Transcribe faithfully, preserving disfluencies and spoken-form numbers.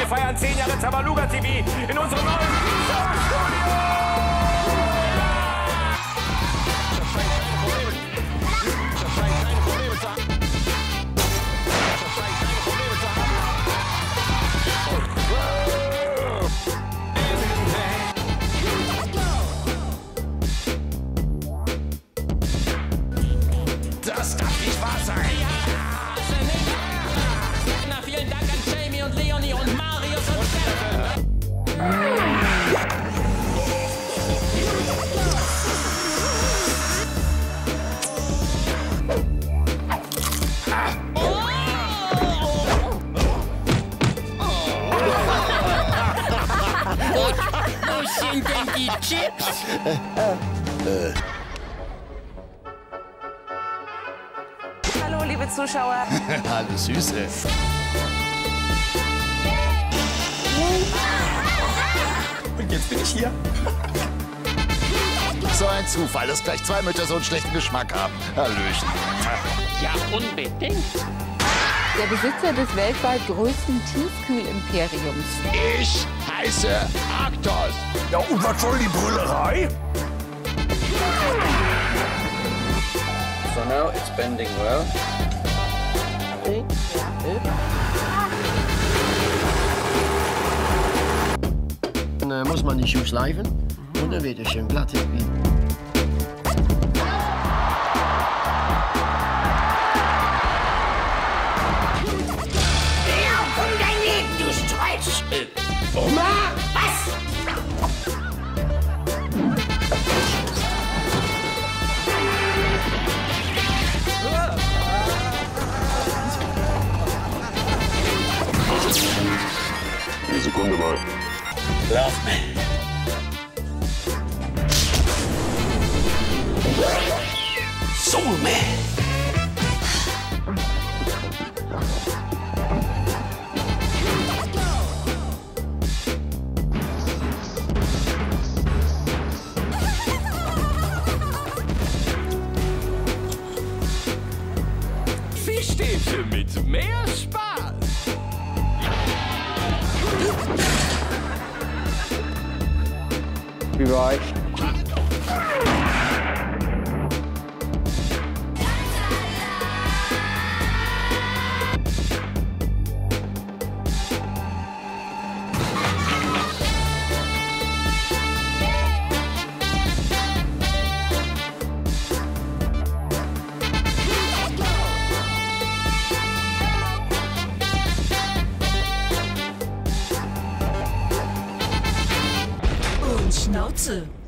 feiern zehn Jahre Tabaluga T V in unserem neuen Showstudio. Das darf nicht wahr sein. Na, vielen Dank an Jamie und Leonie und Marius und Stefan. Wo sind denn die Chips? Hallo, liebe Zuschauer. Hallo Süße. Und jetzt bin ich hier. So ein Zufall, dass gleich zwei Mütter so einen schlechten Geschmack haben. Hallöchen. Ja, unbedingt. Der Besitzer des weltweit größten Tiefkühlimperiums. Ich heiße Arktos. Ja, und was soll die Brüllerei? So now it's bending well. Dann äh, muss man die Schuhe schleifen und dann wird es schön glatt irgendwie. Um dein Leben, du Strolch! Oma? Was? Eine Sekunde mal. Lauf me. Soul Man! Fischstäbchen mit mehr Spaß. Wie war ich? Und Schnauze!